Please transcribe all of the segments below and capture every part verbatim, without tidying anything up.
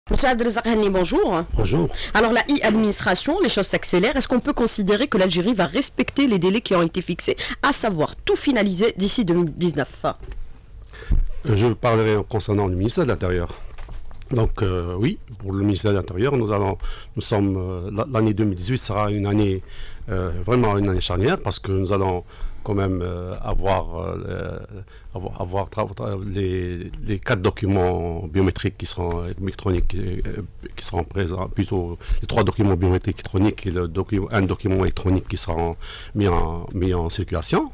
Monsieur Abdelrazak Hanni, bonjour. Bonjour. Alors la e-administration, les choses s'accélèrent. Est-ce qu'on peut considérer que l'Algérie va respecter les délais qui ont été fixés, à savoir tout finaliser d'ici deux mille dix-neuf? Je parlerai concernant le ministère de l'Intérieur. Donc euh, oui, pour le ministère de l'Intérieur, nous allons, nous sommes, euh, l'année deux mille dix-huit sera une année, euh, vraiment une année charnière, parce que nous allons quand même euh, avoir, euh, avoir, avoir les, les quatre documents biométriques qui seront électroniques, euh, qui seront présents, plutôt les trois documents biométriques électroniques et le document, un document électronique qui sera mis en, mis en circulation.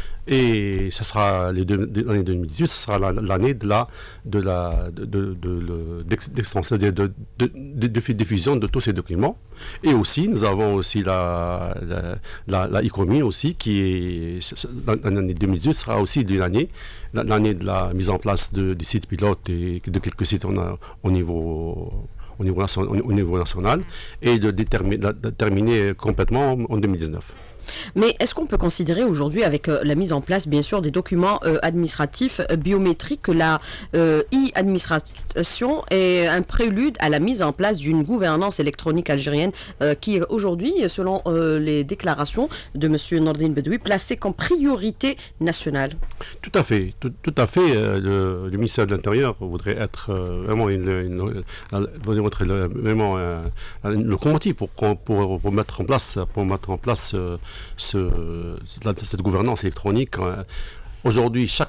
Et ce sera l'année deux mille dix-huit, ce sera l'année de la de la de, de, de, d'extension de, de, de, de, de diffusion de tous ces documents. Et aussi, nous avons aussi la la, la, la ICOMI aussi qui est l'année deux mille dix-huit sera aussi une année l'année de la mise en place de, des sites pilotes et de quelques sites on a, au niveau au niveau, au niveau national et de déterminer, de terminer complètement en deux mille dix-neuf. Mais est-ce qu'on peut considérer aujourd'hui, avec euh, la mise en place, bien sûr, des documents euh, administratifs euh, biométriques, que la euh, e-administration est un prélude à la mise en place d'une gouvernance électronique algérienne euh, qui est aujourd'hui, selon euh, les déclarations de M. Nordine Bedoui, placée comme priorité nationale? Tout à fait, tout, tout à fait. Euh, le, le ministère de l'Intérieur voudrait être euh, vraiment une, une, une, une, vraiment euh, une locomotive pour, pour, pour mettre en place, pour mettre en place euh, Ce, cette gouvernance électronique. Aujourd'hui, chaque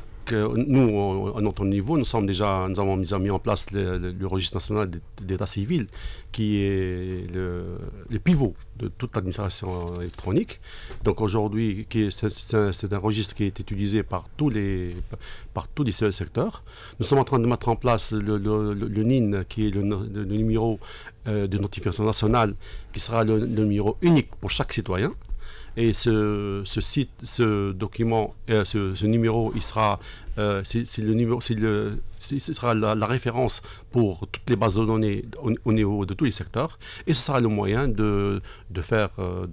nous, à notre niveau, nous sommes déjà, nous avons mis en place le, le, le registre national d'état civil, qui est le, le pivot de toute l'administration électronique. Donc aujourd'hui, c'est un registre qui est utilisé par tous les, par tous les secteurs. Nous sommes en train de mettre en place le, le, le, le N I N, qui est le, le, le numéro euh, de notification nationale, qui sera le, le numéro unique pour chaque citoyen. Et ce, ce site, ce document, euh, ce, ce numéro, il sera, euh, c'est le numéro, c'est le, ce sera la, la référence pour toutes les bases de données au, au niveau de tous les secteurs, et ce sera le moyen de, de faire, euh,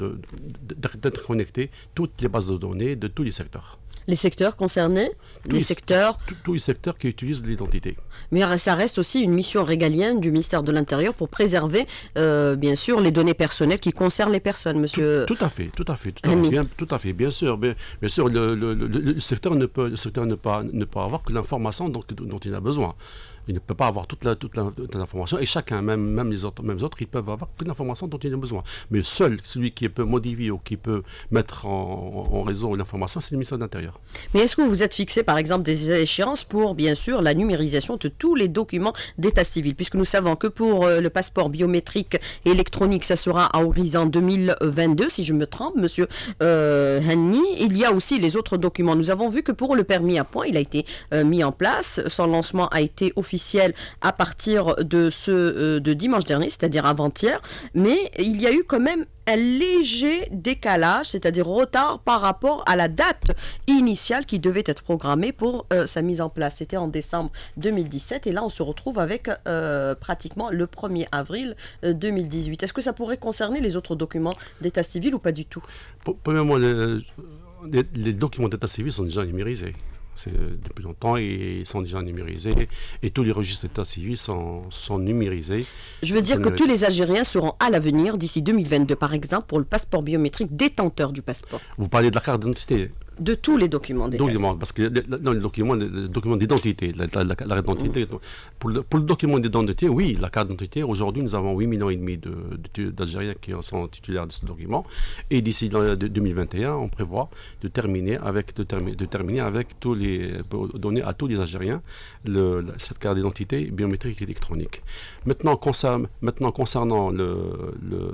d'être connecté toutes les bases de données de tous les secteurs. Les secteurs concernés, tous les, les secteurs... Tous les secteurs qui utilisent l'identité. Mais ça reste aussi une mission régalienne du ministère de l'Intérieur pour préserver, euh, bien sûr, les données personnelles qui concernent les personnes, monsieur. Tout, tout à fait, tout à fait, tout à fait, bien, tout à fait, bien sûr, bien, bien sûr, le, le, le, le secteur ne peut, le secteur ne pas, ne peut avoir que l'information dont, dont il a besoin. Il ne peut pas avoir toute l'information, et chacun, même, même, les autres, même les autres, ils peuvent avoir que l'information dont il a besoin. Mais seul celui qui peut modifier ou qui peut mettre en, en réseau l'information, c'est le ministère de l'Intérieur. Mais est-ce que vous vous êtes fixé, par exemple, des échéances pour, bien sûr, la numérisation de tous les documents d'état civil, puisque nous savons que pour euh, le passeport biométrique et électronique, ça sera à horizon deux mille vingt-deux, si je me trompe, monsieur euh, Hanni. Il y a aussi les autres documents. Nous avons vu que pour le permis à points, il a été euh, mis en place. Son lancement a été officiel à partir de ce euh, de dimanche dernier, c'est-à-dire avant-hier, mais il y a eu quand même un léger décalage, c'est-à-dire retard par rapport à la date initiale qui devait être programmée pour euh, sa mise en place. C'était en décembre deux mille dix-sept, et là on se retrouve avec euh, pratiquement le premier avril deux mille dix-huit. Est-ce que ça pourrait concerner les autres documents d'état civil ou pas du tout? Premièrement, les, les, les documents d'état civil sont déjà numérisés. Depuis longtemps, et ils sont déjà numérisés, et tous les registres d'état civil sont, sont numérisés. Je veux dire que tous les Algériens seront à l'avenir, d'ici deux mille vingt-deux par exemple, pour le passeport biométrique, détenteur du passeport. Vous parlez de la carte d'identité? De tous les documents d'état civil. Parce que dans les documents, les documents d'identité, la, la, la, la identité, mmh. pour, le, pour le document d'identité, oui, la carte d'identité, aujourd'hui nous avons huit millions et demi d'Algériens qui sont titulaires de ce document, et d'ici deux mille vingt et un, on prévoit de terminer avec, de terminer, de terminer avec tous les, donner à tous les Algériens le, la, cette carte d'identité biométrique électronique. Maintenant, concerne, maintenant concernant le, le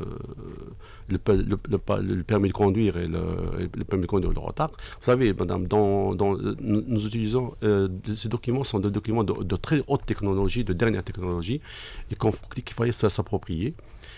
Le, le, le, le permis de conduire et le, le permis de conduire de retard. Vous savez, madame, dans, dans, nous, nous utilisons, euh, ces documents sont des documents de, de très haute technologie, de dernière technologie, et qu'il fallait s'approprier.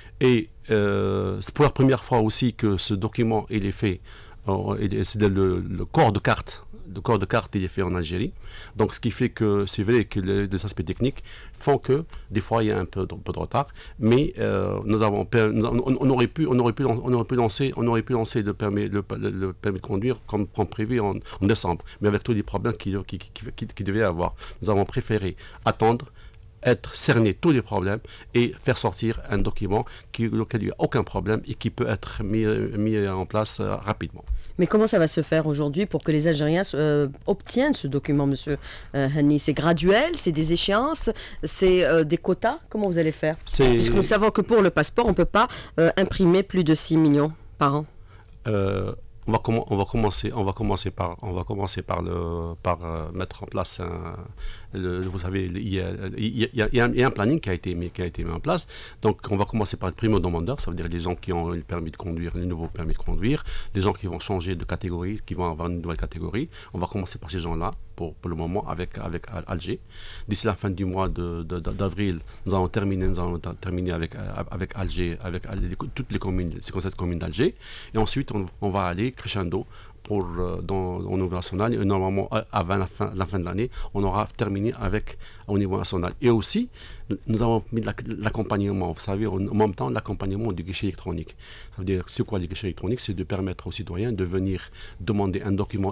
Et euh, c'est pour la première fois aussi que ce document, il est fait, euh, c'est le, le corps de carte. Le corps de carte il est fait en Algérie, donc ce qui fait que c'est vrai que les, les aspects techniques font que des fois il y a un peu de, un peu de retard, mais euh, nous avons on, on aurait pu on aurait pu on aurait pu lancer on aurait pu lancer le permis le, le, le permis de conduire comme, comme prévu en, en décembre, mais avec tous les problèmes qui qui, qui, qui, qui devaient avoir, nous avons préféré attendre être cerner tous les problèmes et faire sortir un document qui, auquel il n'y a aucun problème et qui peut être mis, mis en place euh, rapidement. Mais comment ça va se faire aujourd'hui pour que les Algériens euh, obtiennent ce document, monsieur euh, Hani? C'est graduel, c'est des échéances, c'est euh, des quotas? Comment vous allez faire? Puisque nous savons que pour le passeport, on ne peut pas euh, imprimer plus de six millions par an. Euh, On va, on va commencer, on va commencer par, on va commencer par le, par euh, mettre en place un, le, vous savez, il y, a, il, y a, il y a un, il y a un planning qui a été mis, qui a été mis en place. Donc, on va commencer par le primo-demandeur, ça veut dire les gens qui ont le permis de conduire, le nouveau permis de conduire, les gens qui vont changer de catégorie, qui vont avoir une nouvelle catégorie. On va commencer par ces gens-là, pour, pour le moment, avec, avec Alger. D'ici la fin du mois de, de, de, d'avril, nous allons terminer, nous allons terminer avec, avec Alger, avec toutes les communes, les cinquante-sept communes d'Alger. Et ensuite, on, on va aller crescendo pour, euh, dans, au niveau national. Et normalement, avant la fin, la fin de l'année, on aura terminé avec au niveau national. Et aussi, nous avons mis l'accompagnement, vous savez, en même temps, l'accompagnement du guichet électronique. Ça veut dire, c'est quoi le guichet électronique? C'est de permettre aux citoyens de venir demander un document,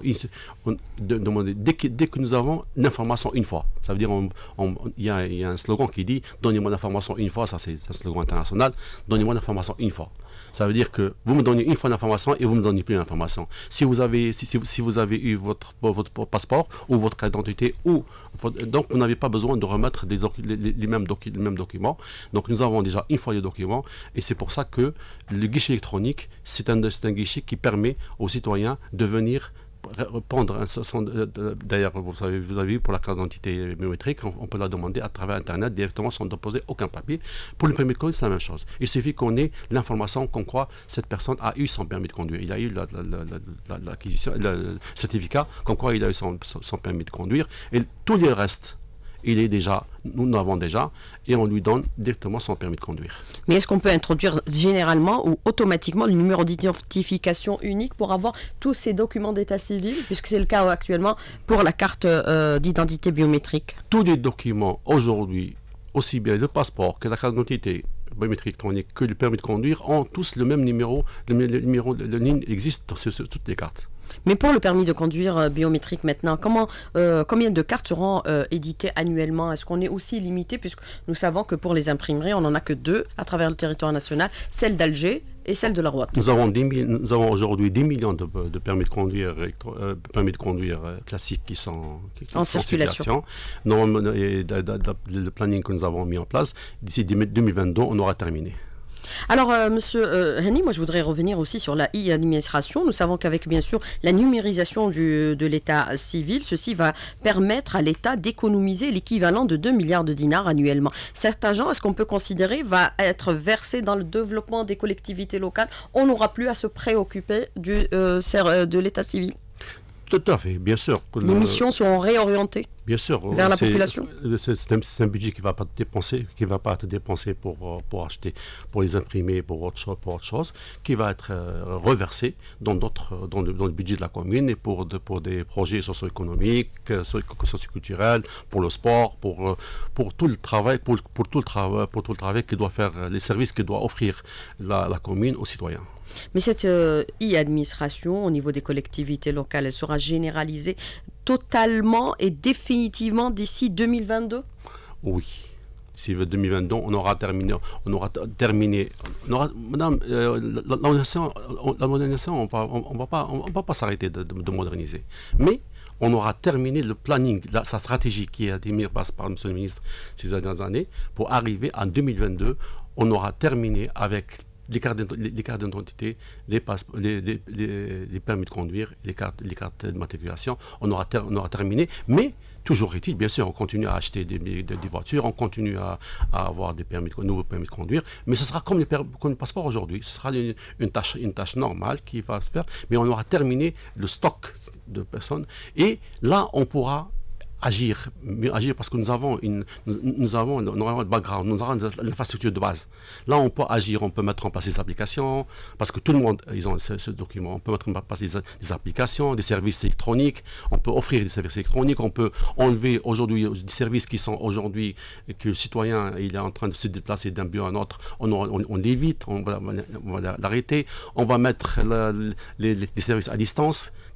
de demander, dès, que, dès que nous avons l'information une fois. Ça veut dire, il y, y a un slogan qui dit, donnez-moi l'information une fois, ça c'est un slogan international, donnez-moi l'information une fois. Ça veut dire que vous me donnez une fois l'information et vous ne me donnez plus l'information. Si vous avez, si, si, si vous avez eu votre, votre passeport ou votre carte d'identité, ou, donc vous n'avez pas besoin de remettre des, les, les, mêmes docu, les mêmes documents. Donc nous avons déjà une fois les documents et c'est pour ça que le guichet électronique, c'est un, un guichet qui permet aux citoyens de venir répondre un, d'ailleurs vous savez vous avez vu pour la carte d'identité biométrique on, on peut la demander à travers internet directement sans déposer aucun papier. Pour le permis de conduire c'est la même chose, il suffit qu'on ait l'information qu'on croit cette personne a eu son permis de conduire, il a eu l'acquisition la, la, la, le certificat qu'on croit il a eu son, son permis de conduire et tout le reste il est déjà, nous l'avons déjà, et on lui donne directement son permis de conduire. Mais est-ce qu'on peut introduire généralement ou automatiquement le numéro d'identification unique pour avoir tous ces documents d'état civil, puisque c'est le cas actuellement pour la carte euh, d'identité biométrique? Tous les documents aujourd'hui, aussi bien le passeport que la carte d'identité biométrique électronique que le permis de conduire, ont tous le même numéro, le, le numéro de ligne existe sur, sur toutes les cartes. Mais pour le permis de conduire euh, biométrique maintenant, comment, euh, combien de cartes seront euh, éditées annuellement? Est-ce qu'on est aussi limité, puisque nous savons que pour les imprimeries, on n'en a que deux à travers le territoire national, celle d'Alger et celle de la Rouat. Nous avons, nous avons aujourd'hui dix millions de, de permis de conduire, euh, permis de conduire euh, classiques qui sont qui, qui en circulation. Non, et, de, de, de, le planning que nous avons mis en place, d'ici deux mille vingt-deux, on aura terminé. Alors, euh, monsieur euh, Hani, moi je voudrais revenir aussi sur la e-administration. Nous savons qu'avec bien sûr la numérisation du, de l'état civil, ceci va permettre à l'État d'économiser l'équivalent de deux milliards de dinars annuellement. Cet argent, est-ce qu'on peut considérer, va être versé dans le développement des collectivités locales? On n'aura plus à se préoccuper du, euh, de l'état civil? Tout à fait, bien sûr. Les missions seront réorientées bien sûr, vers la population. C'est un, un budget qui ne va pas être dépensé, qui va pas être dépensé pour, pour acheter, pour les imprimer, pour autre chose, pour autre chose qui va être euh, reversé dans, d'autres, dans, le, dans le budget de la commune et pour, de, pour des projets socio-économiques, socio-culturels, pour le sport, pour, pour tout le travail, pour, pour tout le travail, pour tout le travail que doit faire, les services que doit offrir la, la commune aux citoyens. Mais cette euh, e-administration au niveau des collectivités locales, elle sera généralisée totalement et définitivement d'ici deux mille vingt-deux? Oui. D'ici deux mille vingt-deux, on aura terminé. On aura terminé. On aura, madame, euh, la, la modernisation, la modernisation, on ne va pas, on va pas s'arrêter de, de, de moderniser. Mais on aura terminé le planning, la, sa stratégie qui a été mise par, par M. le ministre ces dernières années, pour arriver en deux mille vingt-deux, on aura terminé avec les cartes d'identité, les, les, les, les, les permis de conduire, les cartes, les cartes de matriculation, on aura, ter, on aura terminé, mais toujours est-il, bien sûr, on continue à acheter des, des, des voitures, on continue à, à avoir des permis de, nouveaux permis de conduire, mais ce sera comme, les, comme le passeport aujourd'hui, ce sera une, une, tâche, une tâche normale qui va se faire, mais on aura terminé le stock de personnes, et là, on pourra agir, mieux agir parce que nous avons une, nous, nous avons normalement le background, nous avons l'infrastructure de base. Là, on peut agir, on peut mettre en place des applications, parce que tout le monde, ils ont ce, ce document, on peut mettre en place des, des applications, des services électroniques, on peut offrir des services électroniques, on peut enlever aujourd'hui des services qui sont aujourd'hui, que le citoyen, il est en train de se déplacer d'un bureau à un autre, on, on, on l'évite, on va, on va l'arrêter, on va mettre la, les, les services à distance,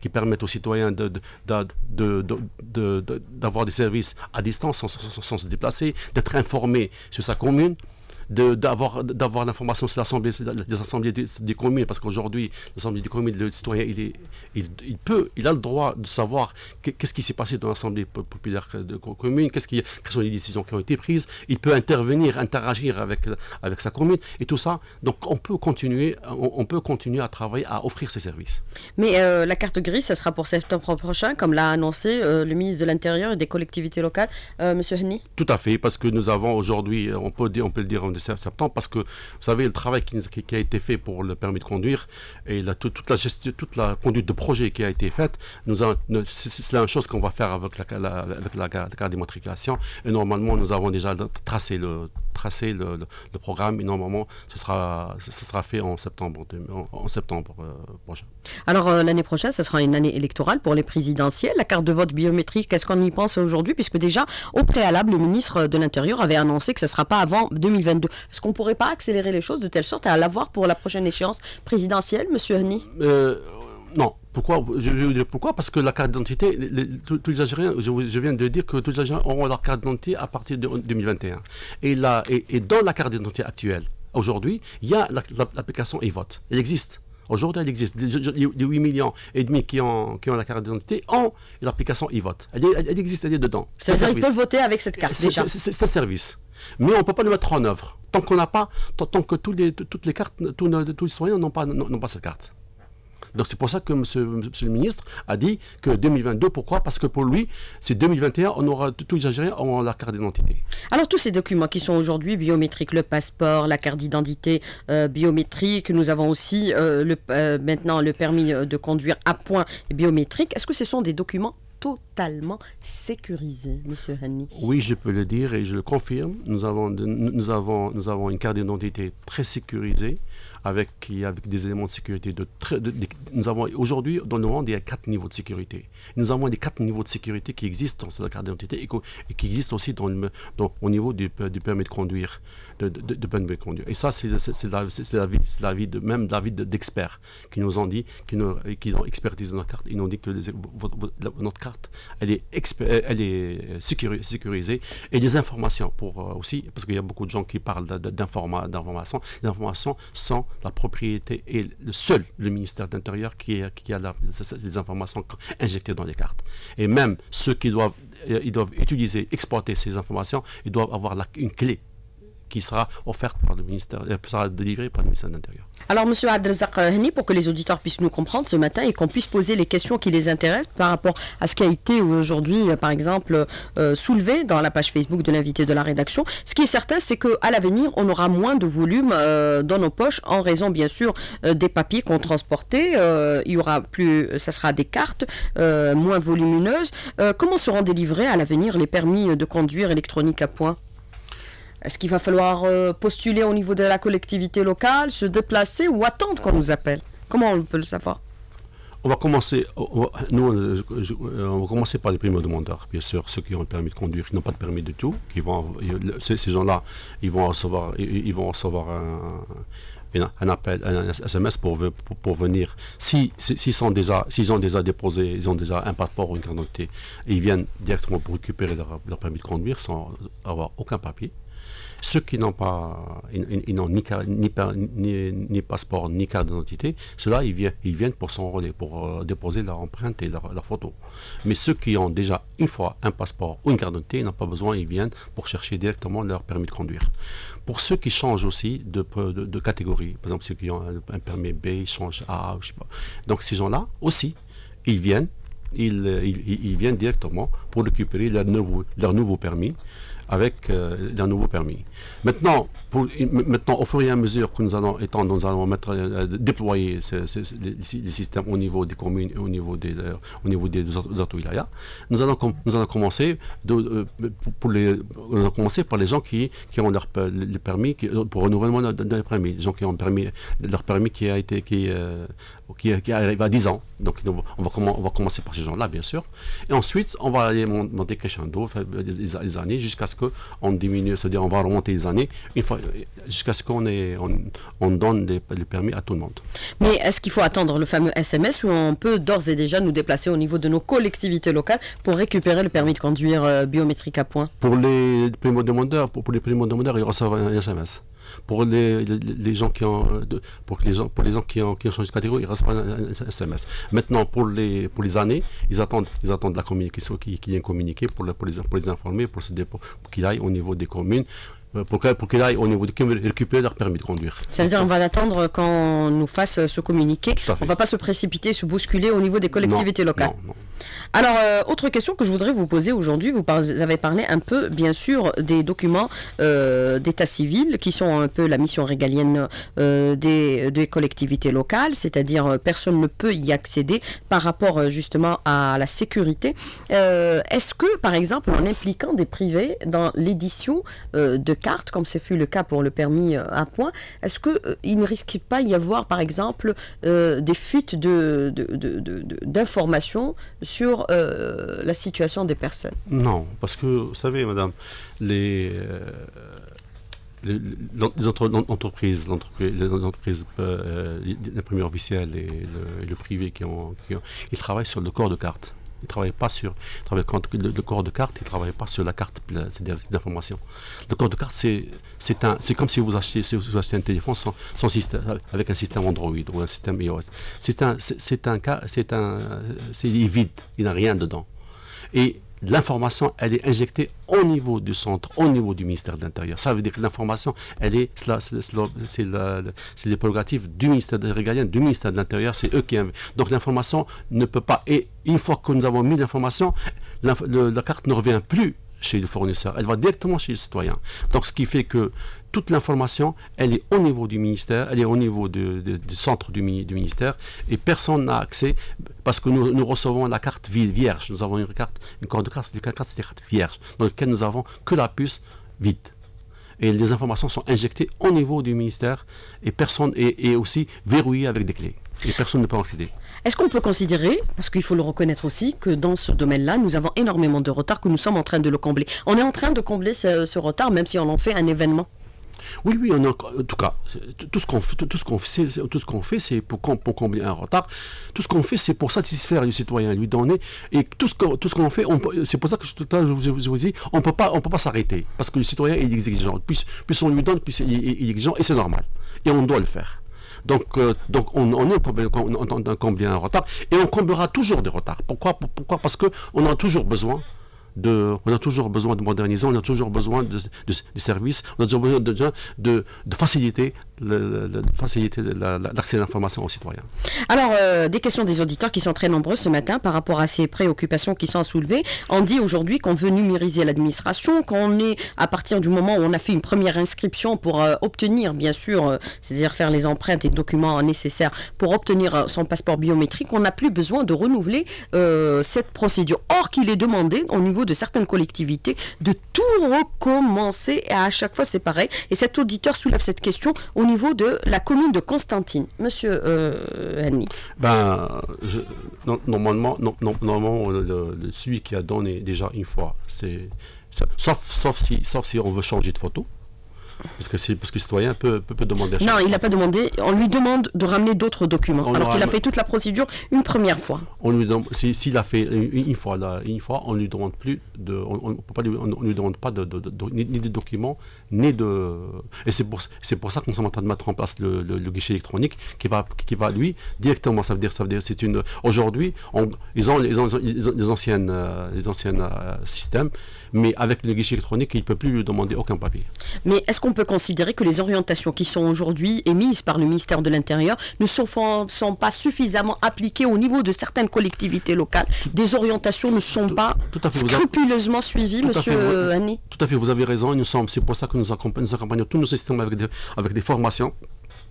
qui permettent aux citoyens de, de, de, de, de, de, de, d'avoir des services à distance sans, sans, sans se déplacer, d'être informés sur sa commune, de, d'avoir, d'avoir l'information sur l'assemblée, les assemblées des, des communes, parce qu'aujourd'hui, l'assemblée des communes, le citoyen, il, est, il, il peut, il a le droit de savoir qu'est-ce qui s'est passé dans l'assemblée populaire de commune, qu'est-ce qui, quelles sont les décisions qui ont été prises, il peut intervenir, interagir avec, avec sa commune, et tout ça. Donc on peut continuer, on, on peut continuer à travailler, à offrir ces services. Mais euh, la carte grise, ça sera pour septembre prochain, comme l'a annoncé euh, le ministre de l'Intérieur et des collectivités locales, euh, M. Henni. Tout à fait, parce que nous avons aujourd'hui, on peut, on peut le dire en septembre, parce que vous savez, le travail qui, qui, qui a été fait pour le permis de conduire et la, toute, la gestion, toute la conduite de projet qui a été faite, nous a, c'est, c'est la même chose qu'on va faire avec la, la, avec la, la carte d'immatriculation. Et normalement, nous avons déjà tracé le, tracé le, le, le programme, et normalement, ce sera, ce sera fait en septembre, en, en septembre euh, prochain. Alors, euh, l'année prochaine, ce sera une année électorale pour les présidentielles. La carte de vote biométrique, est-ce qu'on y pense aujourd'hui? Puisque déjà, au préalable, le ministre de l'Intérieur avait annoncé que ce ne sera pas avant deux mille vingt-deux. Est-ce qu'on ne pourrait pas accélérer les choses de telle sorte à l'avoir pour la prochaine échéance présidentielle, M. Henni? euh, Non. Pourquoi? Je vais vous dire pourquoi. Parce que la carte d'identité, les, tous, tous les Algériens, je, je viens de dire que tous les Algériens auront leur carte d'identité à partir de deux mille vingt et un. Et, là, et, et dans la carte d'identité actuelle, aujourd'hui, il y a la, la, l'application e-vote. Elle existe. Aujourd'hui, elle existe. Les, les huit millions et demi qui ont, qui ont la carte d'identité ont l'application e-vote. Elle, elle, elle existe, elle est dedans. C'est-à-dire qu'ils peuvent voter avec cette carte, c'est, déjà. C'est, c'est, c'est un service. Mais on ne peut pas le mettre en œuvre. Tant qu'on n'a pas, tant, tant que tous les, toutes les cartes, tous, tous les citoyens n'ont pas, n'ont pas cette carte. Donc c'est pour ça que monsieur, monsieur le ministre a dit que deux mille vingt-deux, pourquoi? Parce que pour lui, c'est deux mille vingt et un, on aura, tous les Algériens auront la carte d'identité. Alors tous ces documents qui sont aujourd'hui biométriques, le passeport, la carte d'identité euh, biométrique, nous avons aussi euh, le, euh, maintenant le permis de conduire à point biométrique, est-ce que ce sont des documents totalement sécurisés, M. Henni? Oui, je peux le dire et je le confirme. Nous avons, de, nous avons, nous avons une carte d'identité très sécurisée, avec, avec des éléments de sécurité. De très, de, de, nous avons aujourd'hui, dans le monde, il y a quatre niveaux de sécurité. Nous avons des quatre niveaux de sécurité qui existent dans la carte d'identité et, et qui existent aussi dans le, dans, au niveau du, du permis de conduire. De, de, de permis de conduire. Et ça, c'est, c'est, c'est, la, c'est, c'est la vie, c'est la vie de, même la vie de, d'experts qui nous ont dit, qui, nous, qui ont expertisé notre carte. Ils nous ont dit que les, votre, notre carte, elle est, exper, elle est sécurisée. Et des informations pour euh, aussi, parce qu'il y a beaucoup de gens qui parlent d'informa, d'informations. Les informations sont la propriété et le seul le ministère de l'Intérieur qui, est, qui a la, les informations injectées dans les cartes. Et même ceux qui doivent, ils doivent utiliser, exploiter ces informations, ils doivent avoir la, une clé qui sera offerte par le ministère, sera délivrée par le ministère de l'Intérieur. Alors, M. Abdelrazak Henni, pour que les auditeurs puissent nous comprendre ce matin et qu'on puisse poser les questions qui les intéressent par rapport à ce qui a été aujourd'hui, par exemple, euh, soulevé dans la page Facebook de l'invité de la rédaction, ce qui est certain, c'est qu'à l'avenir, on aura moins de volume euh, dans nos poches en raison, bien sûr, euh, des papiers qu'on transportait. Euh, il y aura plus, ça sera des cartes euh, moins volumineuses. Euh, comment seront délivrés à l'avenir les permis de conduire électroniques à point? Est-ce qu'il va falloir euh, postuler au niveau de la collectivité locale, se déplacer ou attendre qu'on nous appelle? Comment on peut le savoir? On va commencer, on va, nous, je, je, on va commencer par les primo-demandeurs, bien sûr, ceux qui ont le permis de conduire, qui n'ont pas de permis du tout, qui vont, ces, ces gens-là, ils vont recevoir, ils, ils vont recevoir un, un appel, un S M S pour, pour, pour venir. Si, s'ils sont déjà, s'ils ont déjà déposé, ils ont déjà un passeport ou une carte d'identité, ils viennent directement pour récupérer leur, leur permis de conduire sans avoir aucun papier. Ceux qui n'ont pas, ils, ils n'ont ni, ni, ni, ni passeport ni carte d'identité, ceux-là, ils viennent, ils viennent pour s'enrôler, pour euh, déposer leur empreinte et leur, leur photo. Mais ceux qui ont déjà une fois un passeport ou une carte d'identité, ils n'ont pas besoin, ils viennent pour chercher directement leur permis de conduire. Pour ceux qui changent aussi de, de, de catégorie, par exemple ceux qui ont un, un permis B, ils changent à A, je sais pas. Donc ces gens-là aussi, ils viennent, ils, ils, ils viennent directement pour récupérer leur nouveau, leur nouveau permis, avec euh, un nouveau permis. Maintenant, pour, maintenant, au fur et à mesure que nous allons, étant, nous allons mettre, euh, déployer ce, ce, ce, les, les systèmes au niveau des communes et au niveau des, euh, au niveau des autres wilayas, nous allons, com nous allons commencer de, euh, pour les, nous allons commencer par les gens qui, qui ont leur le permis, qui, pour renouvellement de, de, de permis, les gens qui ont permis, leur permis qui a été, qui, euh, qui, qui arrive à dix ans. Donc, on va, on va, on va commencer par ces gens-là, bien sûr. Et ensuite, on va aller monter crescendo, les, les années, jusqu'à ce qu'on diminue, c'est-à-dire on va remonter les années, une fois, jusqu'à ce qu'on ait, on, on donne les, les permis à tout le monde. Mais est-ce qu'il faut attendre le fameux S M S ou on peut d'ores et déjà nous déplacer au niveau de nos collectivités locales pour récupérer le permis de conduire euh, biométrique à point? Pour les primo-demandeurs, pour, pour les primo-demandeurs, ils reçoivent un S M S. Pour les, les, les gens qui ont, de, pour les gens, pour les gens qui ont, qui ont changé de catégorie, ils reçoivent un, un, un S M S. Maintenant, pour les, pour les années, ils attendent, ils attendent la communication qui, qui vient communiquer pour, le, pour, les, pour les informer, pour, pour, pour qu'ils aillent au niveau des communes, pour, pour qu'ils aillent au niveau des communes récupérer leur permis de conduire. Ça veut dire qu'on va attendre qu'on nous fasse ce communiqué. On ne va pas se précipiter, se bousculer au niveau des collectivités non, locales. Non, non. Alors, euh, autre question que je voudrais vous poser aujourd'hui, vous, par, vous avez parlé un peu, bien sûr, des documents euh, d'état civil qui sont un peu la mission régalienne euh, des, des collectivités locales, c'est-à-dire euh, personne ne peut y accéder par rapport euh, justement à la sécurité. Euh, Est-ce que, par exemple, en impliquant des privés dans l'édition euh, de cartes, comme ce fut le cas pour le permis euh, à point, est-ce qu'il euh, ne risque pas y avoir, par exemple, euh, des fuites de, de, de, de, de, d'informations sur euh, la situation des personnes? Non, parce que, vous savez, madame, les, euh, les, les entre, entreprises, les entreprises, euh, l'imprimerie officielle et le, et le privé, qui ont, qui ont, ils travaillent sur le corps de carte. Ils ne travaillent pas sur ils travaillent, quand, le, le corps de carte, ils ne travaillent pas sur la carte, c'est-à-dire d'information. Le corps de carte, c'est comme si vous achetiez, si vous achetez un téléphone sans, sans système, avec un système Android ou un système iOS. C'est un, c'est un cas, c'est un, c'est vide, il n'y a rien dedans. Et l'information, elle est injectée au niveau du centre, au niveau du ministère de l'Intérieur. Ça veut dire que l'information, elle est, c'est les prérogatives du ministère régalien, du ministère de l'Intérieur, c'est eux qui inv... Donc l'information ne peut pas, et une fois que nous avons mis l'information, la, la carte ne revient plus chez le fournisseur, elle va directement chez le citoyen. Donc ce qui fait que toute l'information, elle est au niveau du ministère, elle est au niveau de, de, du centre du, du ministère, et personne n'a accès, parce que nous, nous recevons la carte vierge. Nous avons une carte, une carte de carte, c'est une carte vierge, dans laquelle nous avons que la puce vide. Et les informations sont injectées au niveau du ministère, et personne est, est aussi verrouillé avec des clés. Et personne ne peut accéder. Est-ce qu'on peut considérer, parce qu'il faut le reconnaître aussi, que dans ce domaine-là, nous avons énormément de retard, que nous sommes en train de le combler? On est en train de combler ce, ce retard, même si on en fait un événement. Oui, oui, on a, en tout cas, tout ce qu'on tout ce qu'on fait, tout ce qu'on fait, c'est pour, pour combler un retard. Tout ce qu'on fait, c'est pour satisfaire le citoyen, lui donner. Et tout ce que tout ce qu'on fait, c'est pour ça que tout à l'heure je, je, je vous dis, on peut pas, on peut pas s'arrêter, parce que le citoyen il est exigeant. Plus, plus on lui donne, plus il, il est exigeant, et c'est normal. Et on doit le faire. Donc, euh, donc on, on est en combler un retard, et on comblera toujours des retards. Pourquoi, pourquoi Parce que on a toujours besoin. De, on a toujours besoin de moderniser, on a toujours besoin de, de, de services, on a toujours besoin de, de, de faciliter, le, le, de faciliter l'accès à l'information aux citoyens. Alors, euh, des questions des auditeurs qui sont très nombreuses ce matin par rapport à ces préoccupations qui sont soulevées. On dit aujourd'hui qu'on veut numériser l'administration, qu'on est à partir du moment où on a fait une première inscription pour euh, obtenir, bien sûr, euh, c'est-à-dire faire les empreintes et documents nécessaires pour obtenir euh, son passeport biométrique, on n'a plus besoin de renouveler euh, cette procédure. Or, qu'il est demandé au niveau de certaines collectivités de tout recommencer, et à chaque fois c'est pareil. Et cet auditeur soulève cette question au niveau de la commune de Constantine. Monsieur euh, Annie. Ben, je, non, normalement, non, non, normalement le, le, celui qui a donné déjà une fois, c'est sauf, sauf, si, sauf si on veut changer de photo. Parce que, c'est, parce que le citoyen peut, peut, peut demander à chaque Non, fois. il n'a pas demandé. On lui demande de ramener d'autres documents. On alors qu'il a fait toute la procédure une première fois. On lui demande, s'il si, a fait une, une fois, là, une fois, on lui demande plus de, on, on, peut pas lui, on, on lui demande pas de, de, de, de, ni, ni de documents, ni de. Et c'est pour, c'est pour ça qu'on est en train de mettre en place le, le, le guichet électronique qui va, qui va lui directement. Ça veut dire, ça veut dire, c'est une. Aujourd'hui, ils ont les, les anciennes, euh, les anciennes euh, systèmes, mais avec le guichet électronique, il ne peut plus lui demander aucun papier. Mais est-ce qu'on peut considérer que les orientations qui sont aujourd'hui émises par le ministère de l'Intérieur ne sont, sont pas suffisamment appliquées au niveau de certaines collectivités locales? Des orientations ne sont tout, pas tout fait, scrupuleusement avez, suivies, monsieur Annie? Tout à fait, vous avez raison. C'est pour ça que nous accompagnons, nous accompagnons tous nos systèmes avec des, avec des formations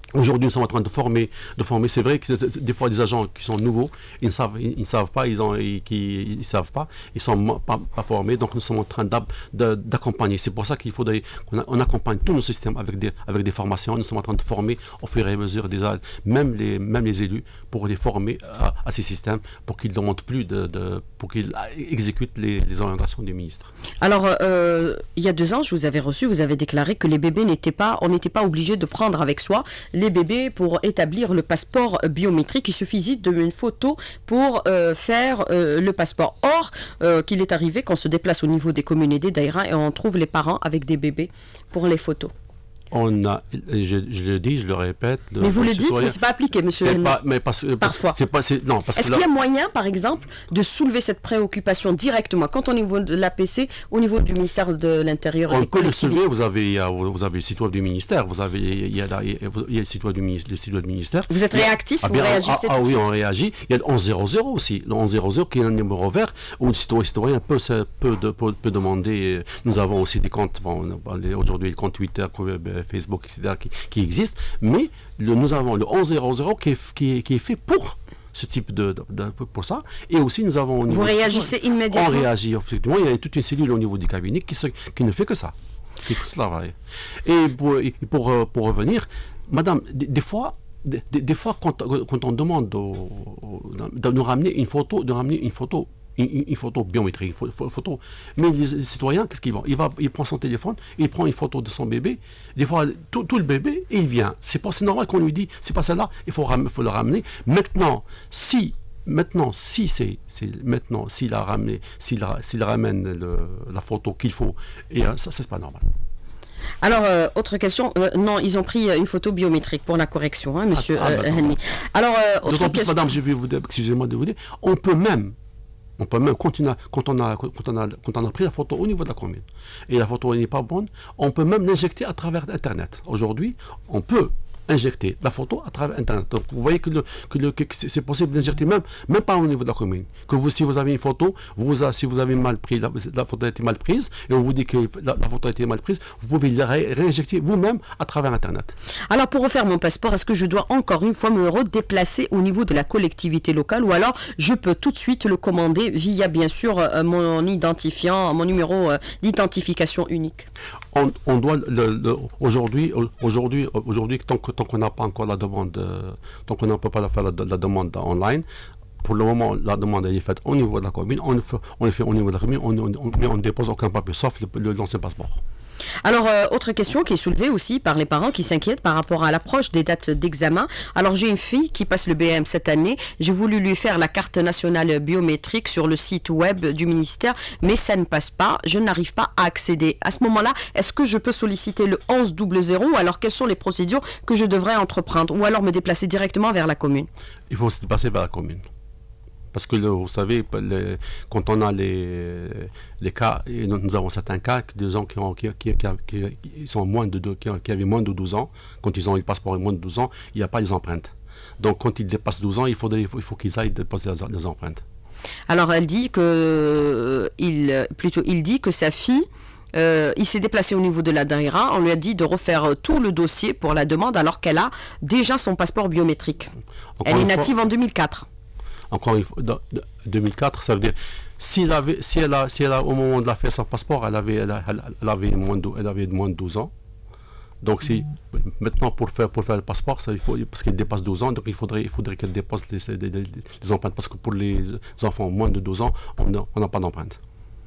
Aujourd'hui, nous sommes en train de former, de former. C'est vrai que c'est, c'est, des fois, des agents qui sont nouveaux, ils ne savent, ils, ils savent pas, ils ont, ils, qui, ils savent pas, ils sont pas, pas formés. Donc, nous sommes en train d'accompagner. C'est pour ça qu'il faudrait qu'on on accompagne tous nos systèmes avec des, avec des formations. Nous sommes en train de former au fur et à mesure déjà, même les, même les élus, pour les former à, à ces systèmes, pour qu'ils ne demandent plus de, de pour qu'ils exécutent les, les orientations du ministre. Alors, euh, il y a deux ans, je vous avais reçu, vous avez déclaré que les bébés n'étaient pas, on n'était pas obligé de prendre avec soi les bébés pour établir le passeport biométrique. Il suffisait d'une photo pour euh, faire euh, le passeport. Or, euh, qu'il est arrivé qu'on se déplace au niveau des communes et des daïras et on trouve les parents avec des bébés pour les photos. On a, je, je le dis, je le répète. Le, mais vous le dites, mais c'est pas appliqué, monsieur. C'est pas, mais parce, Parfois. C'est pas, c'est, non, parce Est-ce que qu'il y a moyen, par exemple, de soulever cette préoccupation directement, quand au niveau de l'A P C, au niveau du ministère de l'Intérieur et des collectivités? On peut le soulever. Vous avez, vous avez le site web du ministère. Vous avez, il y a, il y a le site web du ministère. Le site web du ministère. Vous êtes réactif, ah, vous bien, réagissez Ah, ah tout oui, de on réagit. Il y a le onze zéro zéro aussi. Le onze zéro zéro qui est un numéro vert où le citoyen, citoyen peut, peut, de, peut, peut demander. Nous avons aussi des comptes. Bon, aujourd'hui, les comptes Twitter, Facebook, et cetera qui, qui existent. Mais le, nous avons le onze zéro zéro qui est, qui est, qui est fait pour ce type de, de, de pour ça. Et aussi nous avons... Vous réagissez de, immédiatement? On réagit, effectivement. Il y a toute une cellule au niveau du cabinet qui, se, qui ne fait que ça. Qui fait cela. Et pour, et pour, pour revenir, madame, des, des fois... Des, des fois, quand, quand on demande au, au, de nous ramener une photo, de ramener une photo Une, une photo biométrique, une photo. Mais les, les citoyens, qu'est-ce qu'ils vont il, va, il prend son téléphone, il prend une photo de son bébé, des fois, tout, tout le bébé, et il vient. C'est, pas, c'est normal qu'on lui dit, c'est pas celle-là, il faut, ram, faut le ramener. Maintenant, si, maintenant, si c'est, c'est maintenant, s'il a ramené, s'il, s'il ramène le, la photo qu'il faut, et ça, c'est pas normal. Alors, euh, autre question. Euh, non, ils ont pris une photo biométrique pour la correction, hein, monsieur ah, ah, euh, Henny. Alors, euh, autre D'autant question. Plus, madame, je vais vous dire, excusez-moi de vous dire, on peut même On peut même, quand on, a, quand, on a, quand, on a, quand on a pris la photo au niveau de la commune, et la photo n'est pas bonne, on peut même l'injecter à travers Internet. Aujourd'hui, on peut injecter la photo à travers Internet. Donc vous voyez que, le, que, le, que c'est possible d'injecter même, même pas au niveau de la commune. Que vous, si vous avez une photo, vous, si vous avez mal pris, la, la photo a été mal prise, et on vous dit que la, la photo a été mal prise, vous pouvez la ré, réinjecter vous-même à travers Internet. Alors pour refaire mon passeport, est-ce que je dois encore une fois me redéplacer au niveau de la collectivité locale, ou alors je peux tout de suite le commander via bien sûr mon identifiant, mon numéro d'identification unique? On, on doit le, le, aujourd'hui, aujourd'hui, aujourd'hui, tant que tant qu'on n'a pas encore la demande, euh, tant qu'on ne peut pas faire la, la demande online, pour le moment, la demande est faite au niveau de la commune, on le fait, on le fait au niveau de la commune, on, on, on, mais on ne dépose aucun papier, sauf le, le, l'ancien passeport. Alors, euh, autre question qui est soulevée aussi par les parents qui s'inquiètent par rapport à l'approche des dates d'examen. Alors, j'ai une fille qui passe le B M cette année. J'ai voulu lui faire la carte nationale biométrique sur le site web du ministère, mais ça ne passe pas. Je n'arrive pas à accéder. À ce moment-là, est-ce que je peux solliciter le onze zéro zéro ou alors quelles sont les procédures que je devrais entreprendre ou alors me déplacer directement vers la commune? Il faut se déplacer vers la commune. Parce que le, vous savez, le, quand on a les, les cas, et nous avons certains cas de gens qui, ont, qui, qui, qui, qui, sont moins de deux, qui, qui avaient moins de douze ans, quand ils ont eu le passeport moins de douze ans, il n'y a pas les empreintes. Donc quand ils dépassent douze ans, il, faudrait, il, faut, il faut qu'ils aillent déposer les, les empreintes. Alors elle dit que, il, plutôt, il dit que sa fille, Euh, il s'est déplacé au niveau de la daïra, on lui a dit de refaire tout le dossier pour la demande alors qu'elle a déjà son passeport biométrique. Encore elle est native fois, en deux mille quatre. Encore une fois, deux mille quatre, ça veut dire si elle avait, si elle a, si elle a au moment de la faire son passeport, elle avait, elle, elle, elle avait moins de, elle avait moins de douze ans. Donc si maintenant pour faire pour faire le passeport, ça, il faut, parce qu'elle dépasse douze ans, donc il faudrait, il faudrait qu'elle dépasse les, les, les, les empreintes, parce que pour les enfants moins de douze ans, on n'a pas d'empreintes.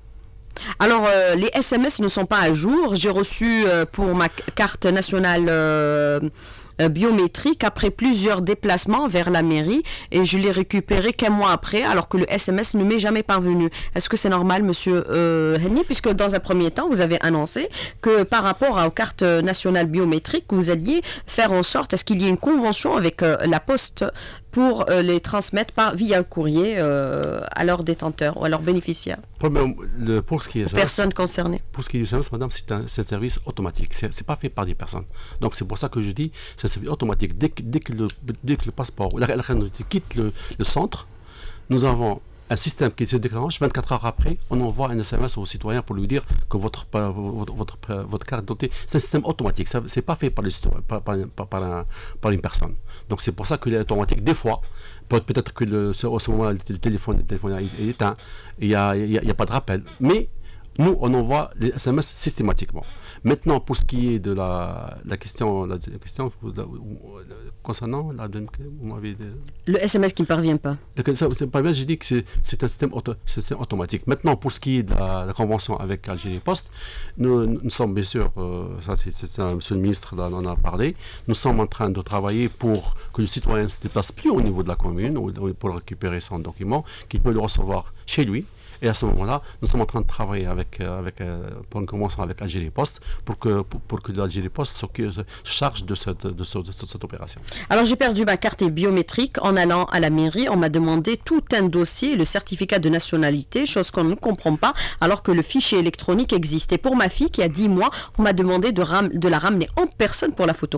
Alors, euh, les S M S ne sont pas à jour. J'ai reçu euh, pour ma carte nationale euh, euh, biométrique après plusieurs déplacements vers la mairie et je l'ai récupéré qu'un mois après alors que le S M S ne m'est jamais parvenu. Est-ce que c'est normal, monsieur euh, Henny, puisque dans un premier temps, vous avez annoncé que par rapport aux cartes nationales biométriques, vous alliez faire en sorte à ce qu'il y ait une convention avec euh, la Poste pour euh, les transmettre par, via le courrier euh, à leurs détenteurs ou à leurs bénéficiaires. Pour, le, pour ce qui est service, personnes concernées. Pour ce qui est du service, madame, c'est un, c'est un service automatique. Ce n'est pas fait par des personnes. Donc c'est pour ça que je dis, c'est un service automatique. Dès que, dès que, le, dès que le passeport ou la, la quitte le, le centre, nous avons un système qui se déclenche, vingt-quatre heures après, on envoie un S M S au citoyen pour lui dire que votre, votre, votre, votre carte d'identité, c'est un système automatique. Ce n'est pas fait par, les citoyens, par, par, par, un, par une personne. Donc c'est pour ça qu'il est automatique. Des fois, peut-être que le, au ce moment, le téléphone, le téléphone est éteint, il n'y a, a, a pas de rappel. Mais nous, on envoie les S M S systématiquement. Maintenant, pour ce qui est de la, la question, la, la question la, concernant la, vous m'avez dit, le S M S qui ne parvient pas. C'est pas bien, j'ai dit que c'est un système, auto, système automatique. Maintenant, pour ce qui est de la, la convention avec Algérie Post, nous, nous sommes bien sûr, euh, ça c'est monsieur le ministre là, en a parlé, nous sommes en train de travailler pour que le citoyen ne se déplace plus au niveau de la commune ou, pour récupérer son document, qu'il peut le recevoir chez lui. Et à ce moment-là, nous sommes en train de travailler avec, avec, pour une convention avec Algérie Post pour que, pour, pour que Algérie Post se, se charge de cette, de, ce, de cette opération. Alors j'ai perdu ma carte biométrique en allant à la mairie. On m'a demandé tout un dossier, le certificat de nationalité, chose qu'on ne comprend pas, alors que le fichier électronique existe. Et pour ma fille qui a dix mois, on m'a demandé de, ram de la ramener en personne pour la photo.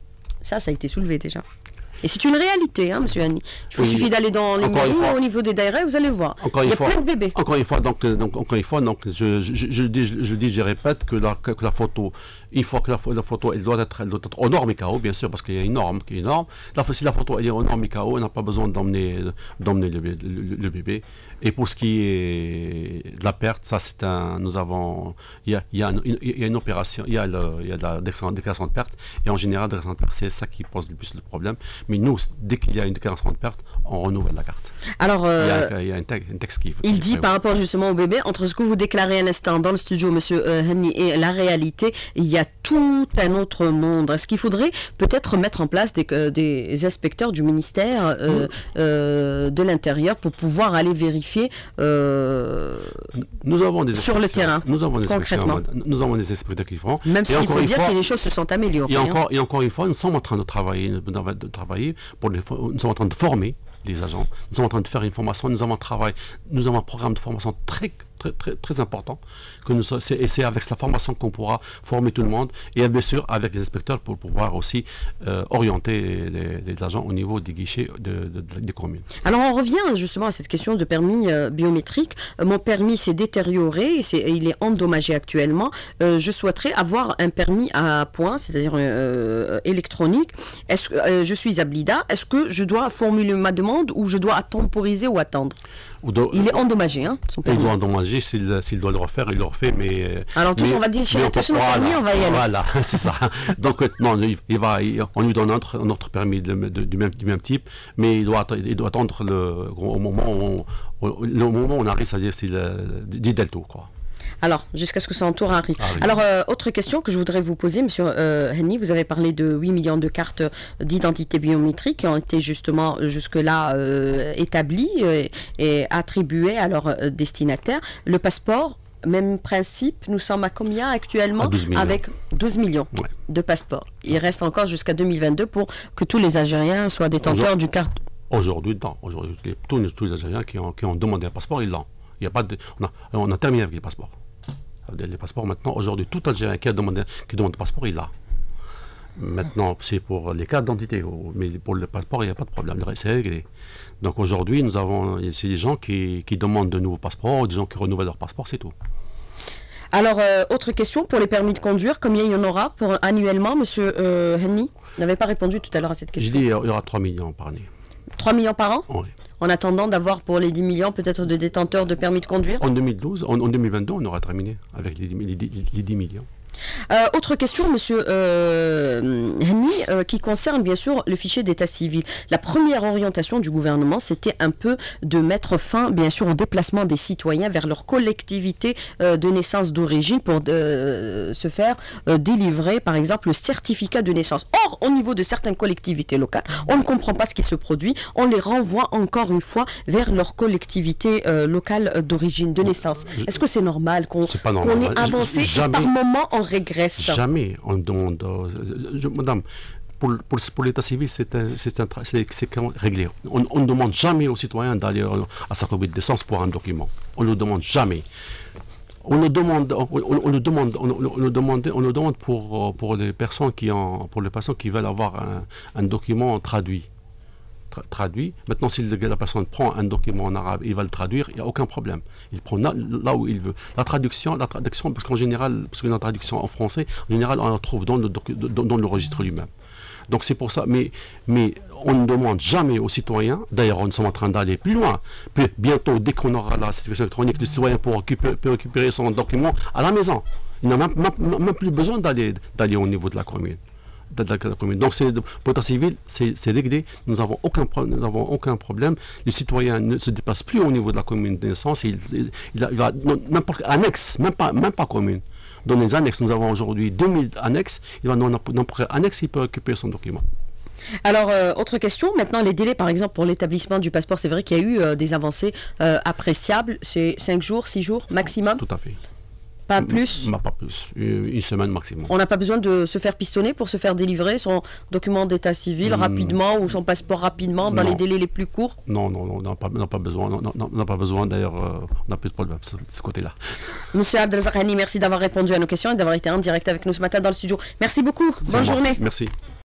Ça, ça a été soulevé déjà. Et c'est une réalité, hein, monsieur Hani. Il faut oui, suffit d'aller dans les mairies, au niveau des daïras, vous allez voir. Encore il y a fois, plein de bébés. Encore une fois, donc, donc, encore une fois, donc, je, je, je, dis, je, je dis, je répète que la, que la photo, une fois que la, la photo, elle doit être, elle doit être aux normes I C A O, bien sûr, parce qu'il y a une norme qui est énorme. Là, si la photo elle est aux normes I C A O, on n'a pas besoin d'emmener d'emmener le, le, le bébé. Et pour ce qui est de la perte, ça c'est un, nous avons, il y a, il y a, une, il y a une opération, il y a, le, il y a de la déclaration de perte, et en général, la déclaration de perte, c'est ça qui pose le plus le problème. Mais nous, dès qu'il y a une déclaration de perte, on renouvelle la carte. Alors, euh, il y a, il y a un, texte, un texte qui... Il dit par rapport justement au bébé, entre ce que vous déclarez à l'instant dans le studio, monsieur euh, Hani, et la réalité, il y a tout un autre monde. Est-ce qu'il faudrait peut-être mettre en place des, euh, des inspecteurs du ministère euh, mmh. euh, de l'Intérieur pour pouvoir aller vérifier Euh, nous avons des sur le terrain, nous avons des concrètement. Nous avons des inspecteurs qui font. Même s'il faut dire fois, que les choses se sont améliorées. Et encore, hein. et encore une fois, nous sommes en train de travailler, de travailler pour les, nous sommes en train de former les agents. Nous sommes en train de faire une formation. Nous avons un travail, nous avons un programme de formation très très très, très important. Que nous, et c'est avec la formation qu'on pourra former tout le monde et bien sûr avec les inspecteurs pour pouvoir aussi euh, orienter les, les agents au niveau des guichets de, de, de, des communes. Alors on revient justement à cette question de permis euh, biométrique. Euh, mon permis s'est détérioré, et c'est, il est endommagé actuellement. Euh, je souhaiterais avoir un permis à points, c'est-à-dire euh, électronique. Est-ce que euh, je suis à Blida? Est-ce que je dois formuler ma demande ou je dois temporiser ou attendre? Do, il est endommagé, hein, son permis. Il doit endommager, s'il doit le refaire, il le refait, mais... Alors tous, mais, on va dire, chez tous nos permis, on va y aller. Voilà, c'est ça. Donc, non, il, il va, il, on lui donne un autre, un autre permis de, de, du, même, du même type, mais il doit, il doit attendre le, au, moment où on, au, le moment où on arrive, c'est-à-dire c'est dit delto, quoi. Alors, jusqu'à ce que son tour arrive. Ah, oui. Alors, euh, autre question que je voudrais vous poser, monsieur euh, Hani, vous avez parlé de huit millions de cartes d'identité biométrique qui ont été justement jusque-là euh, établies et, et attribuées à leurs euh, destinataires. Le passeport, même principe, nous sommes à combien actuellement? douze millions. Avec douze millions ouais. de passeports. Il reste encore jusqu'à deux mille vingt-deux pour que tous les Algériens soient détenteurs du carte. Aujourd'hui, non. Aujourd'hui, tous, tous les Algériens qui ont, qui ont demandé un passeport, ils l'ont. Il y a pas de, on, a, on a terminé avec les passeports. Les passeports maintenant, aujourd'hui, tout Algérien qui a demandé, qui demande un passeport, il l'a. Maintenant, c'est pour les cartes d'identité, mais pour le passeport, il n'y a pas de problème, c'est réglé. Donc aujourd'hui, nous avons, c'est des gens qui, qui demandent de nouveaux passeports, des gens qui renouvellent leur passeport, c'est tout. Alors, euh, autre question pour les permis de conduire, combien il y en aura pour, annuellement, monsieur euh, Hani? Vous n'avez pas répondu tout à l'heure à cette question. J'ai dit il y aura trois millions par année. trois millions par an? Oui. En attendant d'avoir pour les dix millions peut-être de détenteurs de permis de conduire? En deux mille douze, en, en deux mille vingt-deux, on aura terminé avec les, les, les, les dix millions. Euh, autre question, monsieur euh, Hani, euh, qui concerne bien sûr le fichier d'état civil. La première orientation du gouvernement, c'était un peu de mettre fin, bien sûr, au déplacement des citoyens vers leur collectivité euh, de naissance d'origine pour euh, se faire euh, délivrer, par exemple, le certificat de naissance. Or, au niveau de certaines collectivités locales, on ne comprend pas ce qui se produit. On les renvoie encore une fois vers leur collectivité euh, locale d'origine, de naissance. Est-ce que c'est normal qu'on qu'on ait avancé et par moment on régresse? Jamais on demande, euh, je, madame, pour, pour, pour l'état civil, c'est réglé. On ne demande jamais aux citoyens d'aller à sa commune de naissance pour un document. On ne le demande jamais. On le demande, on, on, on le demande, on, on, le demande, on le demande pour, pour les personnes qui ont, pour les personnes qui veulent avoir un, un document traduit. tra traduit. Maintenant, si le, la personne prend un document en arabe, il va le traduire, il n'y a aucun problème. Il prend là, là où il veut. La traduction, la traduction parce qu'en général, parce que la traduction en français, en général, on la trouve dans le, dans, dans le registre lui-même. Donc c'est pour ça, mais, mais on ne demande jamais aux citoyens, d'ailleurs nous sommes en train d'aller plus loin, puis bientôt dès qu'on aura la certification électronique, le citoyen pourra récupérer, peut récupérer son document à la maison. Il n'a même, même, même plus besoin d'aller d'aller au niveau de la commune. De la, de la commune. Donc c'est, pour l'état civil, c'est réglé, nous n'avons aucun, aucun problème, le citoyen ne se déplace plus au niveau de la commune de naissance, il, il, il, il va n'importe quel annexe, même pas, même pas commune. Dans les annexes, nous avons aujourd'hui deux mille annexes. Il va dans n'importe quel annexe, il peut récupérer son document. Alors, euh, autre question, maintenant les délais par exemple pour l'établissement du passeport, c'est vrai qu'il y a eu euh, des avancées euh, appréciables, c'est cinq jours, six jours maximum? Tout à fait. Pas plus? M pas plus, une semaine maximum. On n'a pas besoin de se faire pistonner pour se faire délivrer son document d'état civil mmh. rapidement ou son passeport rapidement dans non. les délais les plus courts? Non, non, non, on n'a pas, pas besoin, on n'a pas besoin d'ailleurs, euh, on n'a plus de problème de ce, ce côté-là. Monsieur Abdelzahani, merci d'avoir répondu à nos questions et d'avoir été en direct avec nous ce matin dans le studio. Merci beaucoup, bonne journée. Merci.